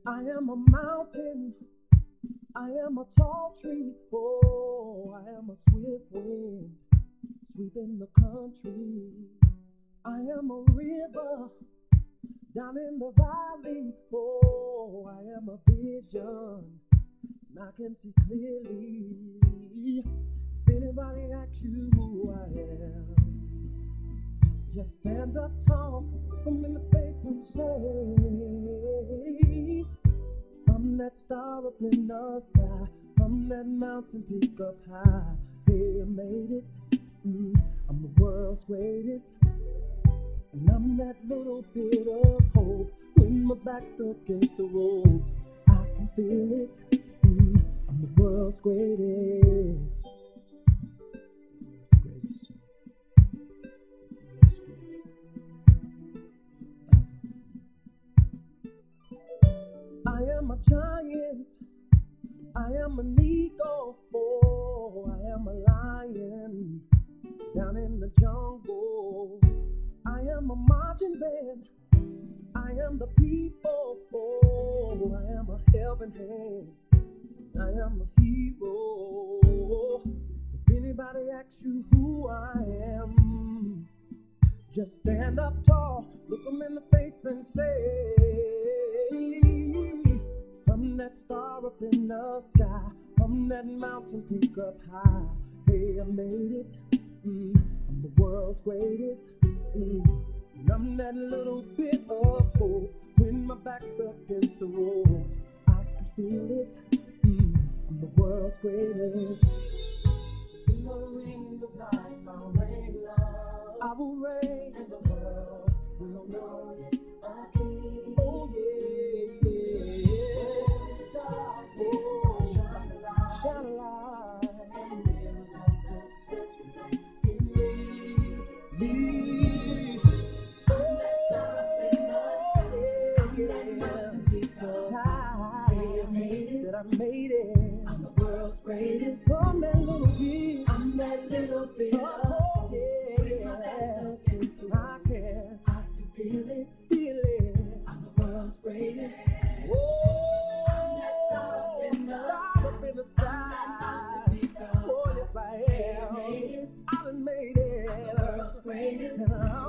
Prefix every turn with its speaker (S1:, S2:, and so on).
S1: I am a mountain, I am a tall tree, oh, I am a swift wind sweeping the country. I am a river down in the valley, oh, I am a vision, and I can see clearly. If anybody asks you who I am, just stand up tall, look them in the face and say, I'm that star up in the sky, I'm that mountain peak up high. Hey, I made it, I'm the world's greatest, and I'm that little bit of hope. When my back's against the ropes, I can feel it, I'm the world's greatest. I am a giant, I am an eagle, oh, I am a lion down in the jungle. I am a marching band, I am the people, oh, I am a helping hand, I am a hero. If anybody asks you who I am, just stand up tall, look them in the face and say, I'm that star up in the sky, I'm that mountain peak up high. Hey, I made it, I'm the world's greatest, and I'm that little bit of hope. When my back's against the ropes, I can feel it, I'm the world's greatest. In the ring of life, I'll reign love, I will reign, and the world will notice a king. Oh yeah, shine a light, and mirrors of success in me. I'm that star up in the sky, I'm that mountain peak up high. Said I made it, I'm the world's greatest. From that little bit, I'm that little bit. Oh yeah, I can feel it, feel it. I'm the world's greatest. Whoa, I'm that star up in the sky. Oh yes I am. I done made it. I'm the world's greatest.